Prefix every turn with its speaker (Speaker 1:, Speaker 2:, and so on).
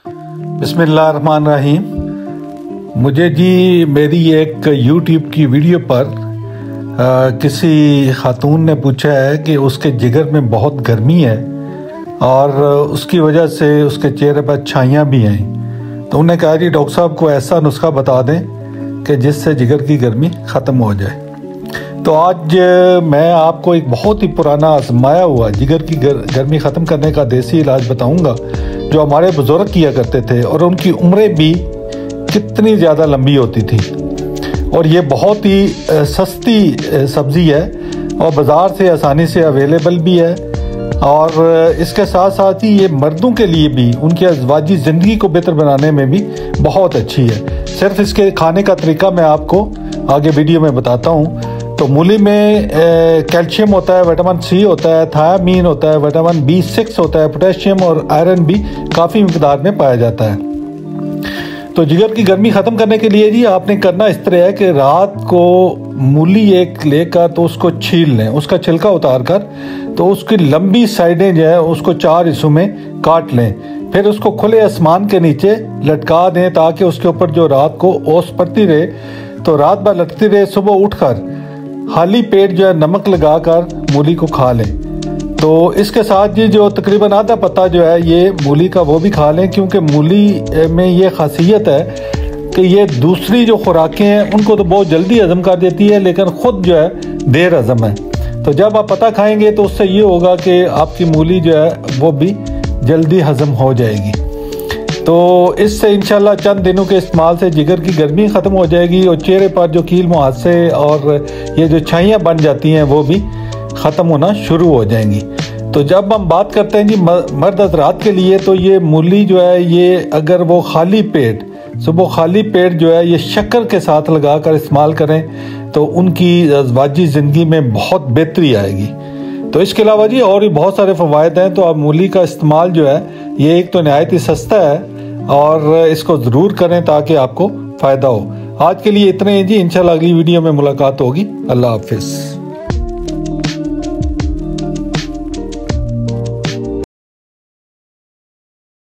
Speaker 1: बिस्मिल्लाहिर्रहमानिर्रहीम। मुझे जी मेरी एक YouTube की वीडियो पर किसी खातून ने पूछा है कि उसके जिगर में बहुत गर्मी है और उसकी वजह से उसके चेहरे पर छाइयाँ भी हैं। तो उन्होंने कहा जी डॉक्टर साहब को ऐसा नुस्खा बता दें कि जिससे जिगर की गर्मी ख़त्म हो जाए। तो आज मैं आपको एक बहुत ही पुराना आजमाया हुआ जिगर की गर्मी ख़त्म करने का देसी इलाज बताऊंगा जो हमारे बुजुर्ग किया करते थे और उनकी उम्रें भी कितनी ज़्यादा लंबी होती थी। और ये बहुत ही सस्ती सब्ज़ी है और बाज़ार से आसानी से अवेलेबल भी है। और इसके साथ साथ ही ये मर्दों के लिए भी उनकी अज़वाजी ज़िंदगी को बेहतर बनाने में भी बहुत अच्छी है। सिर्फ इसके खाने का तरीका मैं आपको आगे वीडियो में बताता हूँ। तो मूली में कैल्शियम होता है, विटामिन सी होता है, थायामीन होता है, विटामिन B6 होता है, पोटेशियम और आयरन भी काफ़ी मिकदार में पाया जाता है। तो जिगर की गर्मी ख़त्म करने के लिए जी आपने करना इस तरह है कि रात को मूली एक लेकर तो उसको छील लें, उसका छिलका उतार कर तो उसकी लंबी साइडें जो है उसको 4 हिस्सों में काट लें। फिर उसको खुले आसमान के नीचे लटका दें ताकि उसके ऊपर जो रात को ओस पड़ती रहे। तो रात भर लटकती रहे, सुबह उठकर खाली पेट जो है नमक लगाकर मूली को खा लें। तो इसके साथ ये जो तकरीबन आधा पत्ता जो है ये मूली का वो भी खा लें, क्योंकि मूली में ये खासियत है कि ये दूसरी जो खुराकें हैं उनको तो बहुत जल्दी हजम कर देती है, लेकिन ख़ुद जो है देर हजम है। तो जब आप पत्ता खाएंगे तो उससे ये होगा कि आपकी मूली जो है वो भी जल्दी हजम हो जाएगी। तो इससे इंशाल्लाह चंद दिनों के इस्तेमाल से जिगर की गर्मी ख़त्म हो जाएगी और चेहरे पर जो कील मुहासे और ये जो छाइयाँ बन जाती हैं वो भी ख़त्म होना शुरू हो जाएंगी। तो जब हम बात करते हैं जी मर्द हज़रात के लिए, तो ये मूली जो है ये अगर वो खाली पेट सुबह खाली पेट जो है ये शक्कर के साथ लगा कर इस्तेमाल करें तो उनकी अज़वाजी ज़िंदगी में बहुत बेहतरी आएगी। तो इसके अलावा जी और भी बहुत सारे फ़वाइद हैं। तो आप मूली का इस्तेमाल जो है ये एक तो नहायत ही सस्ता है और इसको ज़रूर करें ताकि आपको फ़ायदा हो। आज के लिए इतने ही जी, इंशाल्लाह अगली वीडियो में मुलाकात होगी। अल्लाह हाफ़िज़।